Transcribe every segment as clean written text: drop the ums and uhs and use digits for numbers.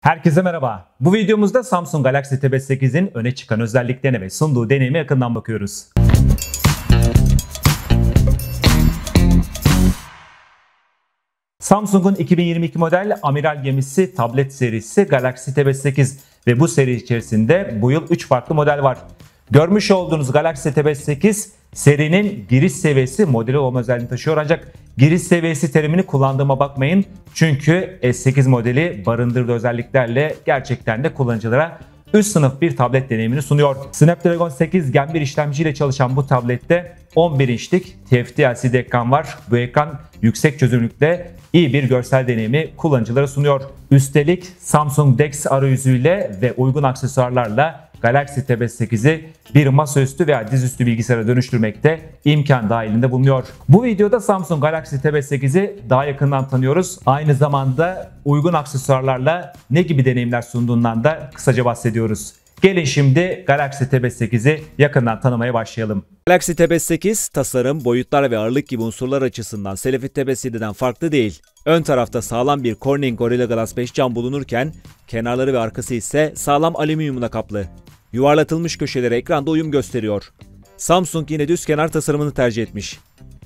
Herkese merhaba. Bu videomuzda Samsung Galaxy Tab S8'in öne çıkan özelliklerine ve sunduğu deneyime yakından bakıyoruz. Samsung'un 2022 model amiral gemisi tablet serisi Galaxy Tab S8 ve bu seri içerisinde bu yıl 3 farklı model var. Görmüş olduğunuz Galaxy Tab S8 serinin giriş seviyesi modeli olma özelliğini taşıyor, ancak giriş seviyesi terimini kullandığıma bakmayın. Çünkü S8 modeli barındırdığı özelliklerle gerçekten de kullanıcılara üst sınıf bir tablet deneyimini sunuyor. Snapdragon 8 Gen 1 işlemciyle çalışan bu tablette 11 inçlik TFT LCD ekran var. Bu ekran yüksek çözünürlükte iyi bir görsel deneyimi kullanıcılara sunuyor. Üstelik Samsung DeX arayüzüyle ve uygun aksesuarlarla Galaxy Tab S8'i bir masaüstü veya dizüstü bilgisayara dönüştürmekte imkan dahilinde bulunuyor. Bu videoda Samsung Galaxy Tab S8'i daha yakından tanıyoruz. Aynı zamanda uygun aksesuarlarla ne gibi deneyimler sunduğundan da kısaca bahsediyoruz. Gelin şimdi Galaxy Tab S8'i yakından tanımaya başlayalım. Galaxy Tab S8 tasarım, boyutlar ve ağırlık gibi unsurlar açısından Selfie Tab S7'den farklı değil. Ön tarafta sağlam bir Corning Gorilla Glass 5 cam bulunurken kenarları ve arkası ise sağlam alüminyumla kaplı. Yuvarlatılmış köşeleri ekranda uyum gösteriyor. Samsung yine düz kenar tasarımını tercih etmiş.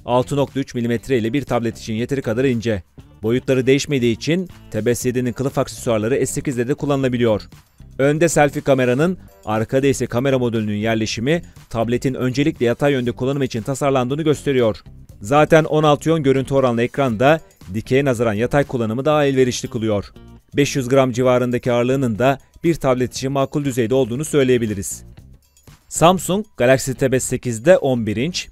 6.3 mm ile bir tablet için yeteri kadar ince. Boyutları değişmediği için Tab S7'nin kılıf aksesuarları S8'de de kullanılabiliyor. Önde selfie kameranın, arkada ise kamera modülünün yerleşimi tabletin öncelikle yatay yönde kullanım için tasarlandığını gösteriyor. Zaten 16 yön görüntü oranlı ekranda dikeye nazaran yatay kullanımı daha elverişli kılıyor. 500 gram civarındaki ağırlığının da bir tablet için makul düzeyde olduğunu söyleyebiliriz. Samsung Galaxy Tab S8'de 11 inç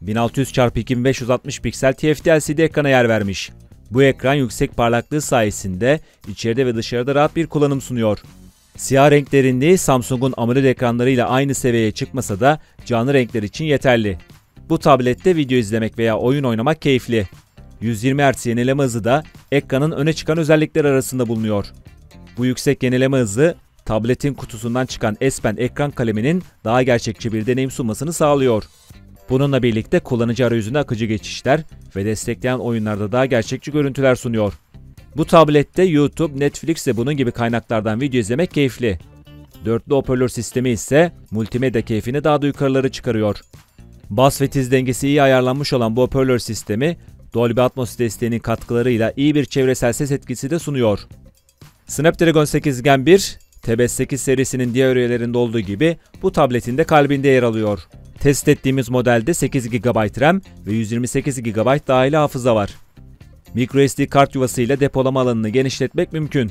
1600x2560 piksel TFT LCD ekrana yer vermiş. Bu ekran yüksek parlaklığı sayesinde içeride ve dışarıda rahat bir kullanım sunuyor. Siyah renk derinliği Samsung'un AMOLED ekranlarıyla aynı seviyeye çıkmasa da canlı renkler için yeterli. Bu tablette video izlemek veya oyun oynamak keyifli. 120 Hz yenileme hızı da ekranın öne çıkan özellikleri arasında bulunuyor. Bu yüksek yenileme hızı tabletin kutusundan çıkan S Pen ekran kaleminin daha gerçekçi bir deneyim sunmasını sağlıyor. Bununla birlikte kullanıcı arayüzünde akıcı geçişler ve destekleyen oyunlarda daha gerçekçi görüntüler sunuyor. Bu tablette YouTube, Netflix ve bunun gibi kaynaklardan video izlemek keyifli. Dörtlü hoparlör sistemi ise multimedya keyfini daha da yukarılara çıkarıyor. Bas ve tiz dengesi iyi ayarlanmış olan bu hoparlör sistemi Dolby Atmos desteğinin katkılarıyla iyi bir çevresel ses etkisi de sunuyor. Snapdragon 8 Gen 1, Tab S8 serisinin diğer üyelerinde olduğu gibi bu tabletin de kalbinde yer alıyor. Test ettiğimiz modelde 8 GB RAM ve 128 GB dahili hafıza var. microSD kart yuvasıyla depolama alanını genişletmek mümkün.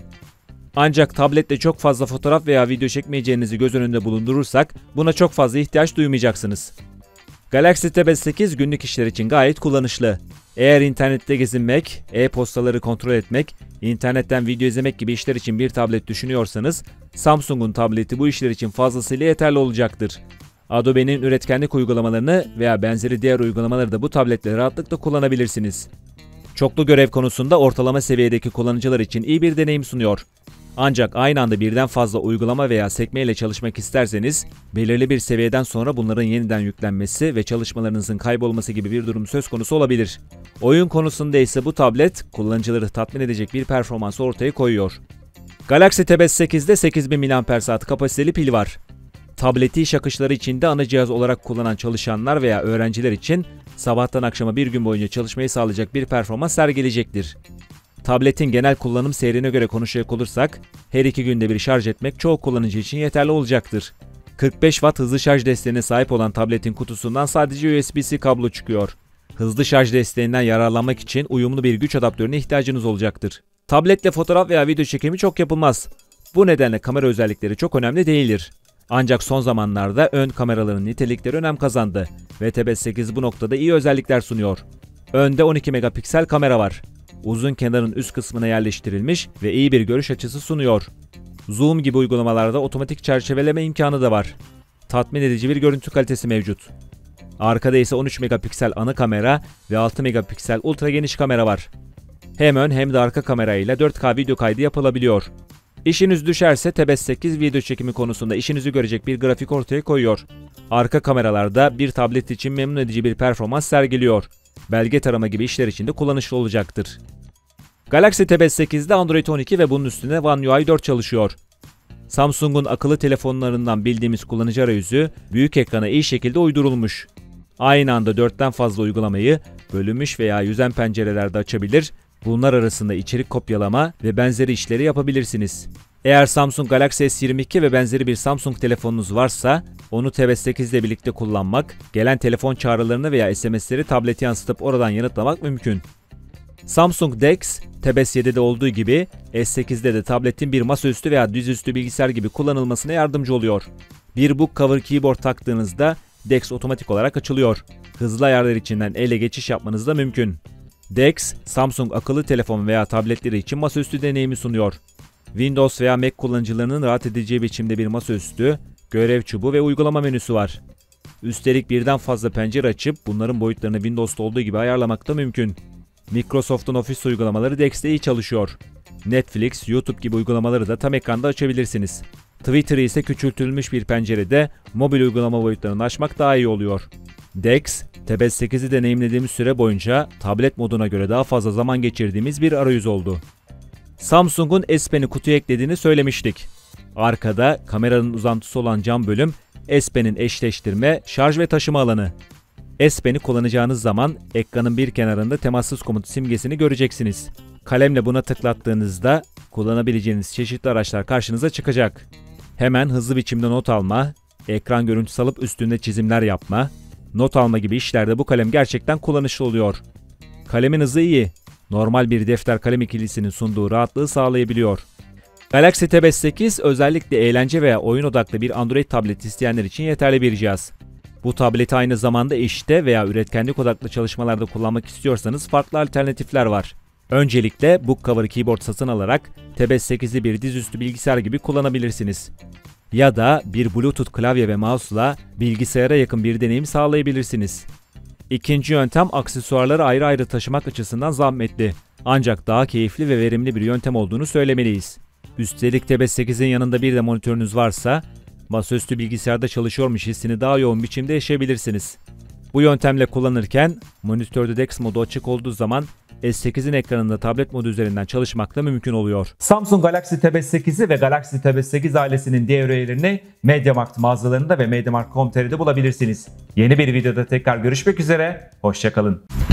Ancak tablette çok fazla fotoğraf veya video çekmeyeceğinizi göz önünde bulundurursak buna çok fazla ihtiyaç duymayacaksınız. Galaxy Tab S8 günlük işler için gayet kullanışlı. Eğer internette gezinmek, e-postaları kontrol etmek, internetten video izlemek gibi işler için bir tablet düşünüyorsanız Samsung'un tableti bu işler için fazlasıyla yeterli olacaktır. Adobe'nin üretkenlik uygulamalarını veya benzeri diğer uygulamaları da bu tabletle rahatlıkla kullanabilirsiniz. Çoklu görev konusunda ortalama seviyedeki kullanıcılar için iyi bir deneyim sunuyor. Ancak aynı anda birden fazla uygulama veya sekme ile çalışmak isterseniz, belirli bir seviyeden sonra bunların yeniden yüklenmesi ve çalışmalarınızın kaybolması gibi bir durum söz konusu olabilir. Oyun konusunda ise bu tablet, kullanıcıları tatmin edecek bir performans ortaya koyuyor. Galaxy Tab S8'de 8000 mAh kapasiteli pil var. Tableti iş akışları içinde ana cihaz olarak kullanan çalışanlar veya öğrenciler için sabahtan akşama bir gün boyunca çalışmayı sağlayacak bir performans sergileyecektir. Tabletin genel kullanım seyrine göre konuşacak olursak, her 2 günde bir şarj etmek çoğu kullanıcı için yeterli olacaktır. 45 Watt hızlı şarj desteğine sahip olan tabletin kutusundan sadece USB-C kablo çıkıyor. Hızlı şarj desteğinden yararlanmak için uyumlu bir güç adaptörüne ihtiyacınız olacaktır. Tabletle fotoğraf veya video çekimi çok yapılmaz. Bu nedenle kamera özellikleri çok önemli değildir. Ancak son zamanlarda ön kameraların nitelikleri önem kazandı ve Tab S8 bu noktada iyi özellikler sunuyor. Önde 12 megapiksel kamera var. Uzun kenarın üst kısmına yerleştirilmiş ve iyi bir görüş açısı sunuyor. Zoom gibi uygulamalarda otomatik çerçeveleme imkanı da var. Tatmin edici bir görüntü kalitesi mevcut. Arkada ise 13 megapiksel ana kamera ve 6 megapiksel ultra geniş kamera var. Hem ön hem de arka kamerayla 4K video kaydı yapılabiliyor. İşiniz düşerse Tab S8 video çekimi konusunda işinizi görecek bir grafik ortaya koyuyor. Arka kameralarda bir tablet için memnun edici bir performans sergiliyor. Belge tarama gibi işler için de kullanışlı olacaktır. Galaxy Tab S8'de Android 12 ve bunun üstüne One UI 4 çalışıyor. Samsung'un akıllı telefonlarından bildiğimiz kullanıcı arayüzü büyük ekrana iyi şekilde uydurulmuş. Aynı anda 4'ten fazla uygulamayı bölünmüş veya yüzen pencerelerde açabilir, bunlar arasında içerik kopyalama ve benzeri işleri yapabilirsiniz. Eğer Samsung Galaxy S22 ve benzeri bir Samsung telefonunuz varsa, onu Tab S8 ile birlikte kullanmak, gelen telefon çağrılarını veya SMS'leri tablete yansıtıp oradan yanıtlamak mümkün. Samsung DeX, Tab S7'de olduğu gibi S8'de de tabletin bir masaüstü veya dizüstü bilgisayar gibi kullanılmasına yardımcı oluyor. Bir Book Cover Keyboard taktığınızda DeX otomatik olarak açılıyor. Hızlı ayarlar içinden ele geçiş yapmanız da mümkün. DeX, Samsung akıllı telefon veya tabletleri için masaüstü deneyimi sunuyor. Windows veya Mac kullanıcılarının rahat edeceği biçimde bir masaüstü, görev çubuğu ve uygulama menüsü var. Üstelik birden fazla pencere açıp bunların boyutlarını Windows'ta olduğu gibi ayarlamak da mümkün. Microsoft'un Office uygulamaları DeX'te iyi çalışıyor. Netflix, YouTube gibi uygulamaları da tam ekranda açabilirsiniz. Twitter'ı ise küçültülmüş bir pencerede mobil uygulama boyutlarını açmak daha iyi oluyor. DeX, Tab S8'i deneyimlediğimiz süre boyunca tablet moduna göre daha fazla zaman geçirdiğimiz bir arayüz oldu. Samsung'un S Pen'i kutuya eklediğini söylemiştik. Arkada kameranın uzantısı olan cam bölüm, S Pen'in eşleştirme, şarj ve taşıma alanı. S Pen'i kullanacağınız zaman ekranın bir kenarında temassız komut simgesini göreceksiniz. Kalemle buna tıklattığınızda kullanabileceğiniz çeşitli araçlar karşınıza çıkacak. Hemen hızlı biçimde not alma, ekran görüntüsü alıp üstünde çizimler yapma, not alma gibi işlerde bu kalem gerçekten kullanışlı oluyor. Kalemin hızı iyi, normal bir defter kalem ikilisinin sunduğu rahatlığı sağlayabiliyor. Galaxy Tab S8 özellikle eğlence veya oyun odaklı bir Android tablet isteyenler için yeterli bir cihaz. Bu tableti aynı zamanda işte veya üretkenlik odaklı çalışmalarda kullanmak istiyorsanız farklı alternatifler var. Öncelikle Book Cover Keyboard satın alarak Tab S8'i bir dizüstü bilgisayar gibi kullanabilirsiniz. Ya da bir Bluetooth klavye ve mouse'la bilgisayara yakın bir deneyim sağlayabilirsiniz. İkinci yöntem aksesuarları ayrı ayrı taşımak açısından zahmetli. Ancak daha keyifli ve verimli bir yöntem olduğunu söylemeliyiz. Üstelik Tab S8'in yanında bir de monitörünüz varsa, masaüstü bilgisayarda çalışıyormuş hissini daha yoğun biçimde yaşayabilirsiniz. Bu yöntemle kullanırken monitörde DeX modu açık olduğu zaman S8'in ekranında tablet modu üzerinden çalışmak da mümkün oluyor. Samsung Galaxy Tab S8'i ve Galaxy Tab S8 ailesinin diğer üyelerini MediaMarkt mağazalarında ve MediaMarkt.com.tr'de bulabilirsiniz. Yeni bir videoda tekrar görüşmek üzere, hoşça kalın.